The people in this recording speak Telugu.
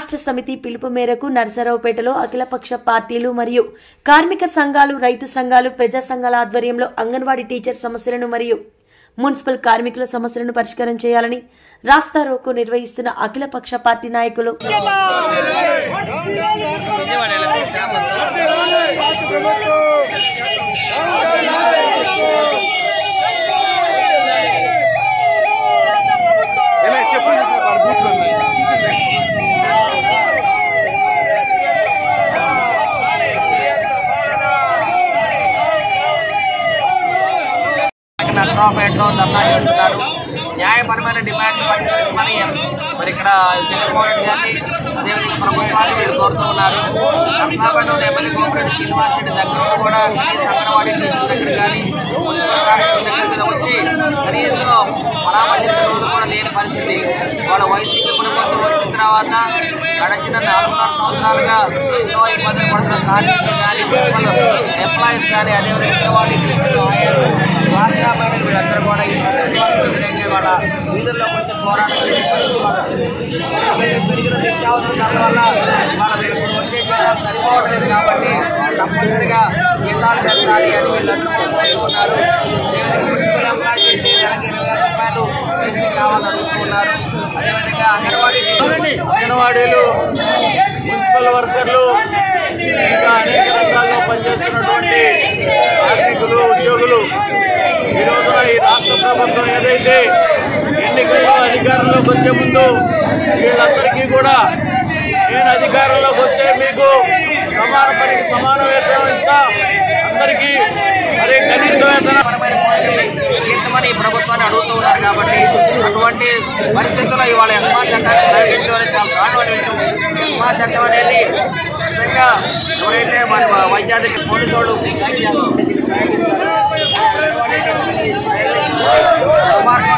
రాష్ట్ర సమితి పిలుపు మేరకు నర్సరావుపేటలో అఖిలపక్ష పార్టీలు మరియు కార్మిక సంఘాలు, రైతు సంఘాలు, ప్రజా సంఘాల ఆధ్వర్యంలో అంగన్వాడీ టీచర్ సమస్యలను మరియు మున్సిపల్ కార్మికుల సమస్యలను పరిష్కారం చేయాలని రాస్తా రోకో నిర్వహిస్తున్న అఖిలపక్ష పార్టీ నాయకులు నర్సరావుపేటలో ధర్నా చేస్తున్నారు. న్యాయపరమైన డిమాండ్లు పట్టించమని మరి ఇక్కడ జగన్మోహన్ రెడ్డి గారిని అదేవిధంగా ప్రభుత్వాన్ని వీళ్ళు కోరుతూ ఉన్నారు. నర్సరావుపేటలో ఎమ్మెల్యే కోమరెడ్డి శ్రీనివాస్ రెడ్డి దగ్గర కూడా కనీస అంగన్వాడీ టీచర్ల దగ్గర కానీ మున్సిపల్ కార్మికుల దగ్గర మీద వచ్చి కనీసం పరామర్శించే రోజు కూడా లేని పరిస్థితి. వాళ్ళ వైసీపీ ప్రభుత్వం వచ్చిన తర్వాత గడిచిన 4.5 సంవత్సరాలుగా ఎన్నో ఇబ్బందులు పడుతున్న కార్మికులు కానీ, మున్సిపల్ ఎంప్లాయీస్ కానీ, అదేవిధంగా అంగన్వాడీ టీచర్లు, ఆయాలు, రాష్ట్ర మహిళలు వీళ్ళందరూ కూడా ఈ వ్యతిరేకంగా వాళ్ళ వీధుల్లో కొంచెం పోరాటం పెరిగిన నిత్యావసర ధరల వల్ల వాళ్ళ వీళ్ళకు వచ్చే జీతాలు సరిపోవట్లేదు కాబట్టి తప్పనిసరిగా జీతాలు పెంచాలి అని వీళ్ళందరూ కోరుతున్నారు. అదేవిధంగా మున్సిపల్ ఎంప్లాయీస్ అయితే నెలకి 20,000 రూపాయలు పెన్షన్ కావాలని అడుగుతూ ఉన్నారు. అదేవిధంగా అంగన్వాడీలు, మున్సిపల్ వర్కర్లు, ఇంకా అనేక రంగాల్లో పనిచేస్తున్నటువంటి కార్మికులు, ఉద్యోగులు ఈ రోజున ఈ రాష్ట్ర ప్రభుత్వం ఏదైతే ఎన్నికల్లో అధికారంలోకి వచ్చే ముందు వీళ్ళందరికీ కూడా నేను అధికారంలోకి వస్తే మీకు సమాన పనికి సమాన వేతనం ఇస్తా, అందరికీ మరి కనీస వేతనపరమైన తీర్చమని ప్రభుత్వాన్ని అడుగుతూ ఉన్నారు. కాబట్టి అటువంటి పరిస్థితుల్లో ఇవాళ ఎస్మా చట్టాన్ని ప్రయోగించడం చాలా దారుణమైన విషయం. ఎస్మా చట్టం అనేది నిజంగా ఎవరైతే మరి వైద్యాధికారి పోలీసు వాళ్ళు